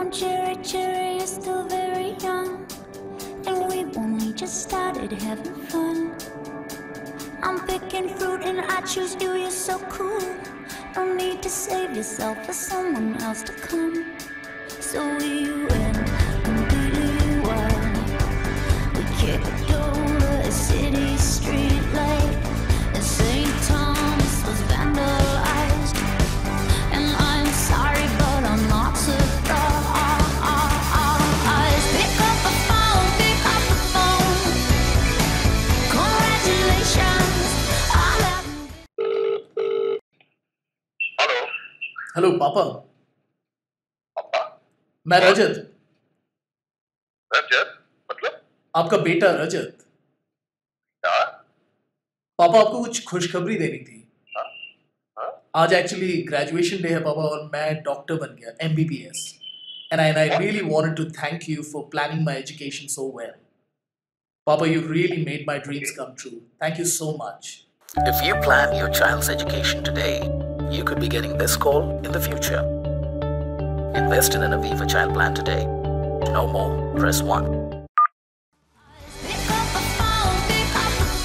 cherry, cherry, you're still very young, and we've only just started having fun. I'm picking fruit and I choose you, you're so cool. No need to save yourself for someone else to come. So we went completely wild. We kicked over a city street light, and St. Thomas was vandalized. And I'm sorry, but I'm not surprised. Pick up the phone, pick up the phone. Congratulations, I haven't been. Hello hello पापा, पापा मैं रजत, रजत मतलब आपका बेटा रजत। क्या पापा आपको कुछ खुशखबरी देनी थी। हाँ हाँ आज एक्चुअली ग्रेजुएशन डे है पापा, और मैं डॉक्टर बन गया, MBBS, and I really wanted to thank you for planning my education so well. Papa, you really made my dreams come true. Thank you so much. If you plan your child's education today, you could be getting this call in the future. Invest in an Aviva Child Plan today. No more. Press 1. Pick up the phone, pick up the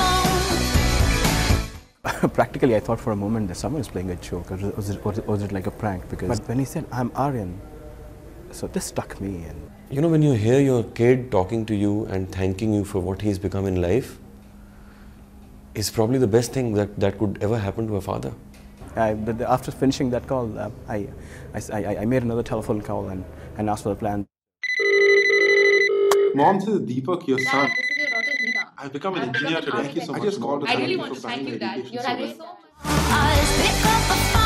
phone. Practically, I thought for a moment that someone is playing a joke, or was it like a prank? Because but when he said, "I'm Aryan," so this stuck me. And you know, when you hear your kid talking to you and thanking you for what he's become in life, is probably the best thing that could ever happen to a father. after finishing that call, I made another telephone call and asked for the plan. Mom, this is Deepak, your son. Dad, this is your daughter Hina. I've become an I've engineer become an today. Thank you so architect. much. I just called to I thank really you want for to planning thank my you, Dad. education You're so having well. so much. Pick up the phone.